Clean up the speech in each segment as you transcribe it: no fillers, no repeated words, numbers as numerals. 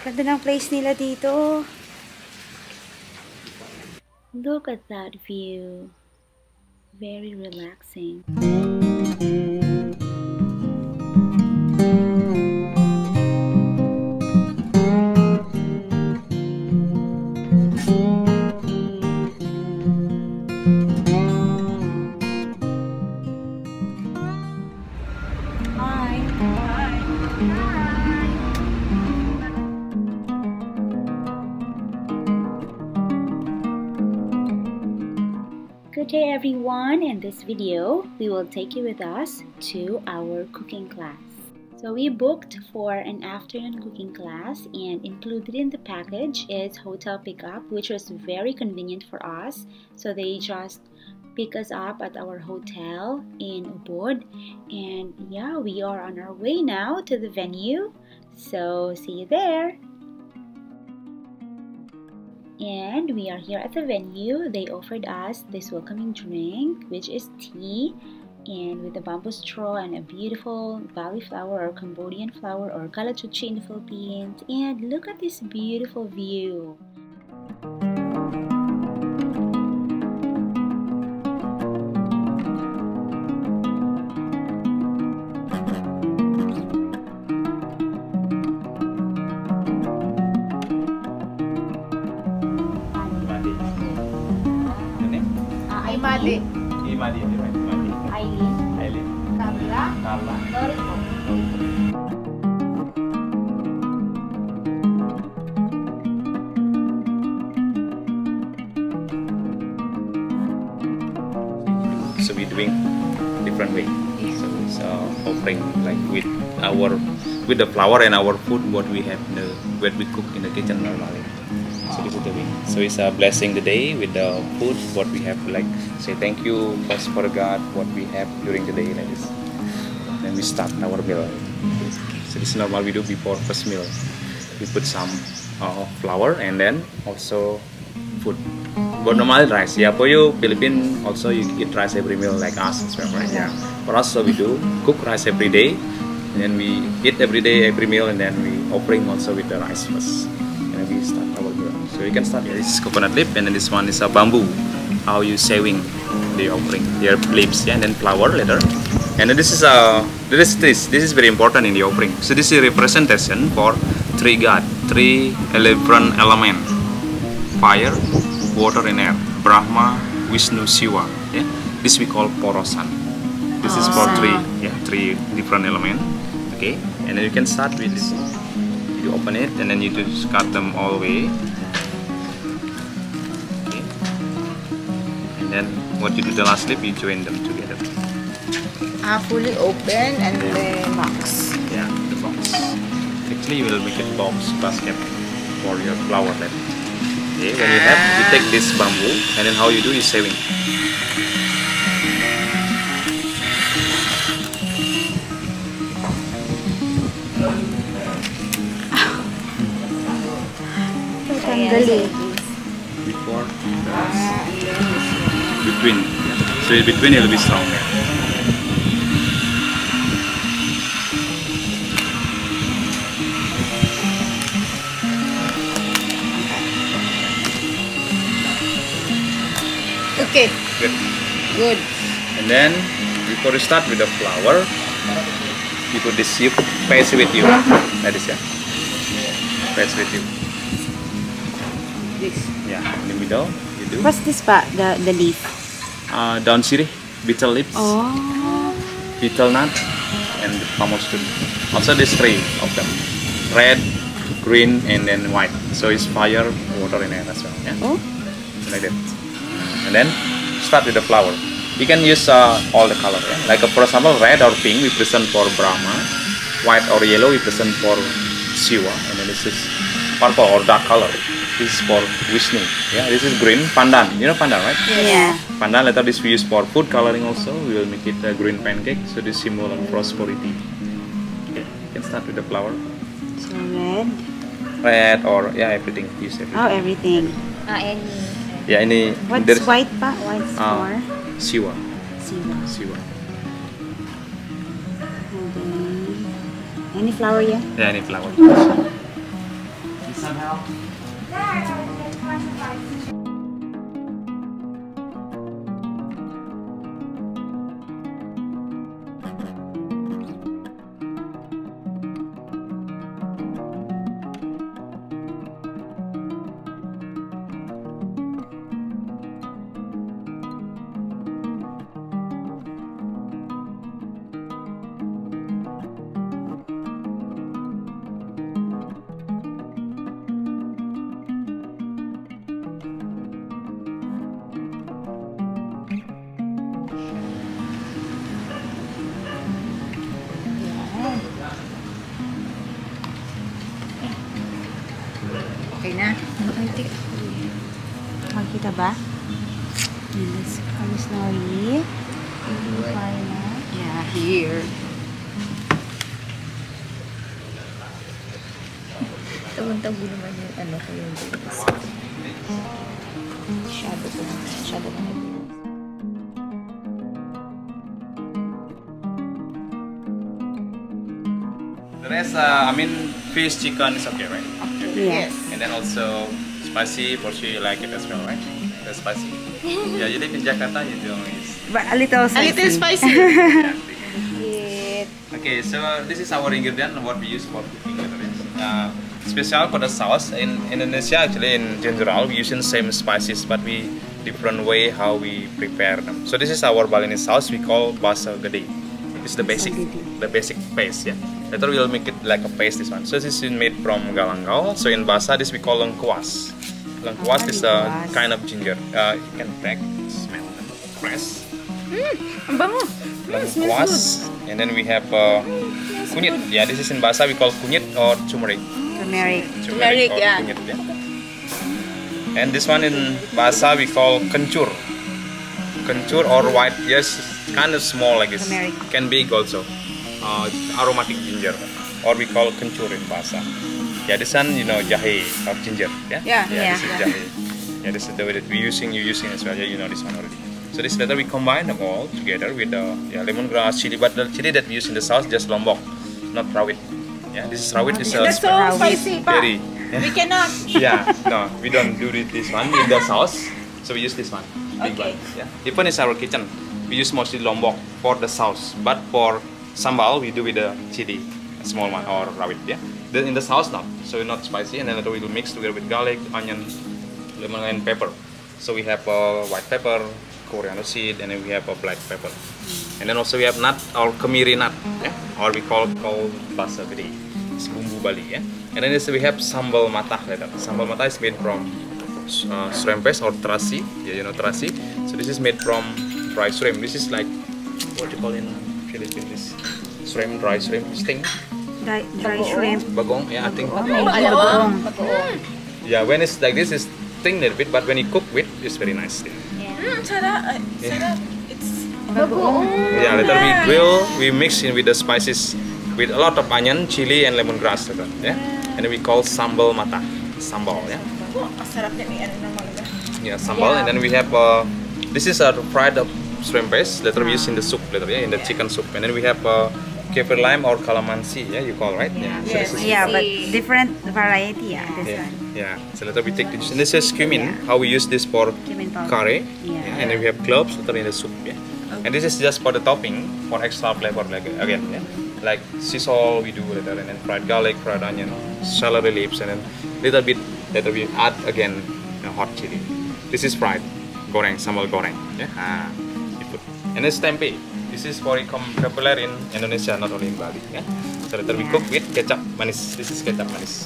Ganda ng place nila dito. Look at that view. Very relaxing. Good day everyone. In this video, we will take you with us to our cooking class. So we booked for an afternoon cooking class, and included in the package is hotel pickup, which was very convenient for us. So they just pick us up at our hotel in Ubud, and yeah, we are on our way now to the venue. So see you there. And we are here at the venue. They offered us this welcoming drink, which is tea, and with a bamboo straw and a beautiful Bali flower or Cambodian flower or kalachuchi in the Philippines. And look at this beautiful view. Imadi. Aileen. Carla. Lorito. So we're doing different way. So it's offering like with the flour and our food what we have in the what we cook in the kitchen normally. So this is the way. So it's blessing the day with the food what we have, like say thank you first for God what we have during the day like this. Then we start our meal. So this is normal we do before first meal. We put some flour and then also food. But normal rice, yeah. For you Philippine also you eat rice every meal like us as well, right? Yeah. For us, so we do cook rice every day, and then we eat every day every meal, and then we offering also with the rice first, and then we start our meal. So you can start. Yeah, this is coconut leaf, and then this one is a bamboo. How you saving the offering their leaves, yeah, and then flour later. And then this is this is very important in the offering. So this is a representation for three God, three different element: fire, water and air, Brahma, Vishnu, Shiva. Yeah, this we call porosan. This is for three different elements. Okay, and then you can start with this. You open it and then you just cut them all the way. Okay, and then what you do the last leaf, you join them together. Fully open and the box. Yeah, the box. Actually, you will make it box basket for your flower left. Okay, when you have, you take this bamboo, and then how you do is saving. Before, between, so in between it will be stronger. Okay. Good. And then before you start with the flour, you put this you paste with you. That is, yeah. Paste with you. This. Yeah, in the middle you do. What's this pa? The leaf? Daun sirih, betel leaves, Oh. betel nut, and the palm stone. Also these three of them, red, green, and then white. So it's fire, water, and air as well. Yeah. Oh. Like that. And then start with the flower. You can use all the color, yeah? Like for example red or pink we present for Brahma, white or yellow we present for Shiva, and then this is purple or dark color, this is for Vishnu. Yeah, this is green, pandan. You know pandan, right? Yeah. Pandan later this we use for food coloring also. We will make it a green pancake, so this symbol of prosperity. Okay, you can start with the flower. So red. Red or yeah, everything. Use everything. Oh, everything. Any. Yeah, any. What's white pa? White's for? Shiva. Siwa. Shiva. And then, any flower, yeah? Yeah, any flower. Okay na? Makita ba? And this comes Nori. Yeah, here. Tawang-tago naman yung ano ko yung base. Shadow ko na. Shadow ko na. The rest, fish, chicken is okay, right? Yes. And then also spicy, for sure you like it as well, right? The spicy. Yeah, you live in Jakarta, you do is. But a little spicy. A little spicy. Yeah. It. Okay, so this is our ingredient, what we use for cooking. Special for the sauce in Indonesia, actually in general, we use the same spices, but we different way how we prepare them. So this is our Balinese sauce. We call basa gede. It's the basic paste. Yeah. Later we'll make it like a paste. This one. So this is made from galangal. So in Basa, this we call lengkuas. Lengkuas is a kind of ginger. You can crack, smell, press. Ang bango. Lengkuas, and then we have kunyit. Yeah, this is in Basa we call kunyit or turmeric. Turmeric, or yeah. Kunyit, yeah. And this one in Basa we call kencur. Kencur or white, yes, kind of small like this. Turmeric. Can be big also. Aromatic ginger, or we call kencur in Basa. Yeah, this one jahe or ginger. Yeah. This is jahe. Yeah, this is the way that you're using as well. Yeah, you know this one already. So this later we combine them all together with the lemongrass, chili, but the chili that we use in the sauce just lombok, not rawit. Yeah, this is rawit. This That's so spicy, pa. very. We cannot. Yeah, no, we don't do this one in the sauce. So we use this one. Big Okay. one. Yeah. Even in our kitchen, we use mostly lombok for the sauce, but for sambal we do with the chili, a small one or rawit. Yeah. Then in the sauce not, so not spicy, and then we will mix together with garlic, onion, lemon, and pepper. So we have white pepper, coriander seed, and then we have a black pepper, and then also we have nut or kemiri nut, yeah? Or we call basa gede. It's bumbu Bali, yeah. And then we have sambal matah later. Sambal matah is made from shrimp paste or terasi. Yeah, you know terasi. So this is made from dry shrimp. This is like what you call in Philippines, shrimp, dry shrimp, sting. Dry shrimp. Bagong, yeah, I think. Bagoong. Yeah, when it's like this, it's thin a little bit, but when you cook with, it's very nice. Sarap. It's Yeah, later we grill, we mix in with the spices with a lot of onion, chili, and lemongrass. Yeah, and then we call sambal mata, sambal. Yeah. Sarap na may ano na mga. Yeah, sambal, and then we have this is a fried shrimp paste. Later we use in the soup later, yeah, in the chicken soup, and then we have kefir lime or calamansi, yeah, you call, right? Yeah. So this is, Yeah, but different variety. Yeah, this yeah, one. yeah. So later we take this, and this is cumin. How we use this for Cumin powder. curry, Yeah. and then we have cloves later in the soup, yeah. And this is just for the topping, for extra flavor, like again, yeah. Like sea salt we do later, and then fried garlic, fried onion, celery leaves, and then little bit later we add again hot chili. This is fried goreng, sambal goreng, yeah. You put. And this tempeh. This is very popular in Indonesia, not only in Bali, yeah. So later we cook with kecap manis. This is kecap manis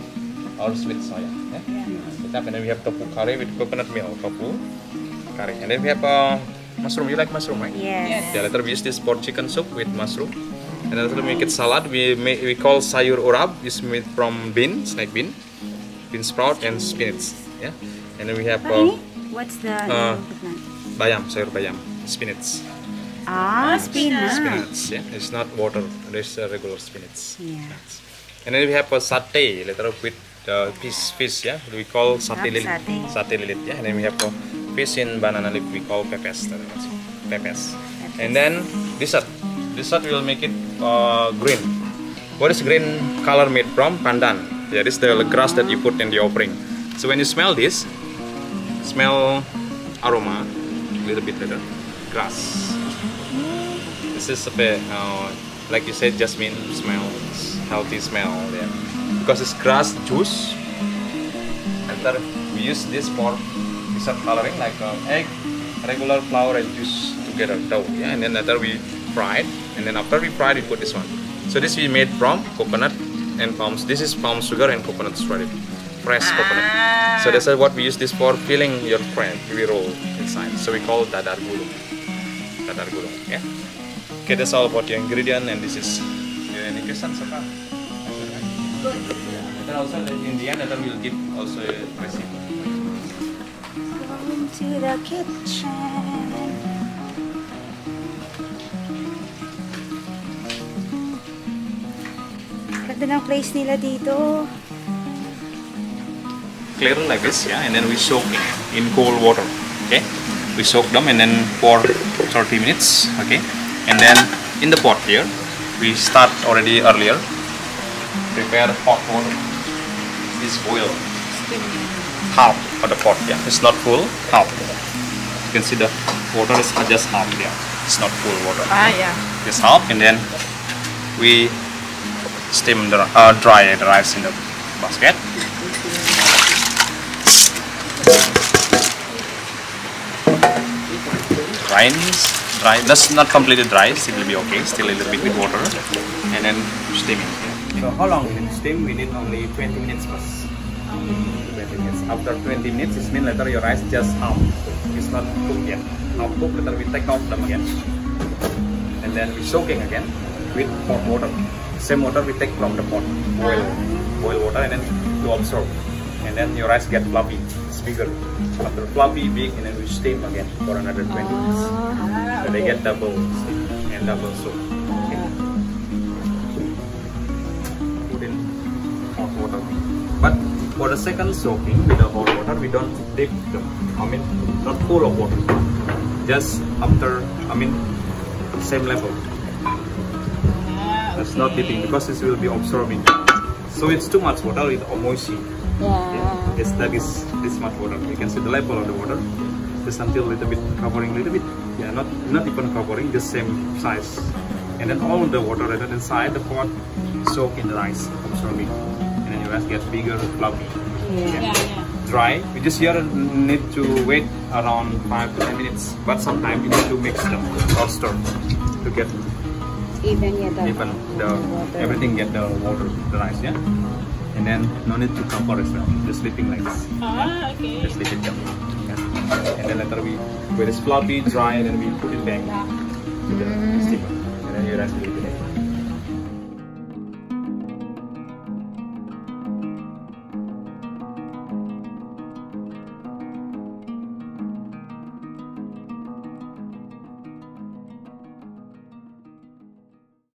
or sweet soya, yeah. Kecap, and then we have tofu curry with coconut milk tofu curry, and then we have mushroom. You like mushroom, right? Yes. Yeah, later we use this for chicken soup with mushroom. And then later we make it salad. We call sayur urap. It's made from bean, snake bean sprout, and spinach. Yeah. And then we have What's the name of the plant? bayam, sayur bayam, spinach. Spinach. Spinach. Yeah. It's not water. It's regular spinach. Yeah. And then we have a satay later with fish. Yeah. We call satay lilit. Satay lilit. Yeah. And then we have a fish in banana leaf. We call pepes. Pepes. And then dessert. Dessert we will make it green. What is green color made from? Pandan. Yeah, this is the grass that you put in the offering. So when you smell this, smell aroma a little bit later. Grass. This is a bit, like you said, jasmine smell, healthy smell. Yeah, because it's grass juice. Later we use this for dessert coloring, like egg, regular flour and juice together dough. Yeah, and then later we fry it, and then after we fry it, we put this one. So this we made from coconut and palm. This is palm sugar and coconut shredded, fresh coconut. So that's what we use this for, filling your bread. We roll inside. So we call dadar gulung. Dadar gulung. Yeah. Okay, that's all about the ingredient, and this is any questions about? Then also in the end, then we'll give also a recipe. Going to the kitchen. Ganda ng place nila dito. Clear like this, yeah, and then we soak in cold water. Okay, we soak them and then pour 30 minutes. Okay, and then in the pot here, we start already earlier. Prepare hot water. This boil half of the pot. Yeah, it's not full. Half. You can see the water is just half. Yeah, it's not full water. Yeah. Just half, and then we steam the dry the rice in the basket. Dry, that's not completely dry, still will be okay, still a little bit with water, and then steaming. So how long we need to steam? We need only 20 minutes plus. 20 minutes. After 20 minutes, it means later your rice just half. It's not cooked yet. Half cooked, later we take out them again. And then we soaking again with hot water. Same water we take from the pot, boil water, and then to absorb. And then your rice get fluffy, it's bigger. After fluffy, big, and then we steam again for another 20 minutes. So they get double steam and double soak. Okay. Put in hot water. But for the second soaking with the hot water, we don't dip them. I mean, not full of water. Just after, same level. That's not dipping because this will be absorbing. So it's too much water with omoishi. Yeah. It's that is this much water. You can see the level of the water. Just until a little bit, covering a little bit. Yeah, not even covering, just same size. And then all the water that inside the pot soak in the rice, absorbing. And then your rice gets bigger, fluffy. Yeah. Dry. We just here need to wait around 5 to 10 minutes. But sometimes you need to mix them or stir to get Even everything get the water, the rice, yeah. And then no need to cover as well. Just sleeping like this. Okay. Just leave it down. Yeah. And then later when it's fluffy, dry, and then we put it back to the steamer. And then your rice will be ready.